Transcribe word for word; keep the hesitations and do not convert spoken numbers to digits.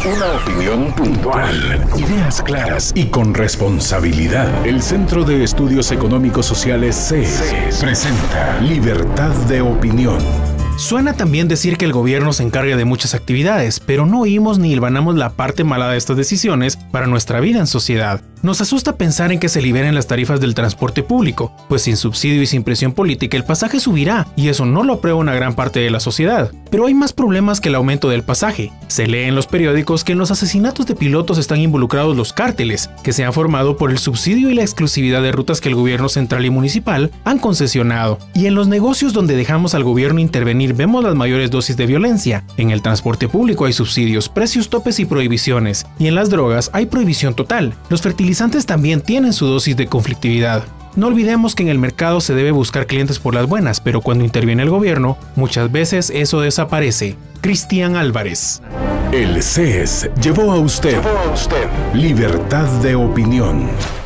Una opinión puntual. Ideas claras y con responsabilidad. El Centro de Estudios Económicos Sociales C E S presenta Libertad de Opinión. Suena también decir que el gobierno se encarga de muchas actividades, pero no oímos ni hilvanamos la parte mala de estas decisiones para nuestra vida en sociedad. Nos asusta pensar en que se liberen las tarifas del transporte público, pues sin subsidio y sin presión política el pasaje subirá, y eso no lo aprueba una gran parte de la sociedad. Pero hay más problemas que el aumento del pasaje. Se lee en los periódicos que en los asesinatos de pilotos están involucrados los cárteles, que se han formado por el subsidio y la exclusividad de rutas que el gobierno central y municipal han concesionado. Y en los negocios donde dejamos al gobierno intervenir vemos las mayores dosis de violencia. En el transporte público hay subsidios, precios topes y prohibiciones, y en las drogas hay prohibición total. Los fertilizantes también tienen su dosis de conflictividad. No olvidemos que en el mercado se debe buscar clientes por las buenas, pero cuando interviene el gobierno, muchas veces eso desaparece. Cristian Álvarez. El C E S llevó a usted, llevó a usted Libertad de Opinión.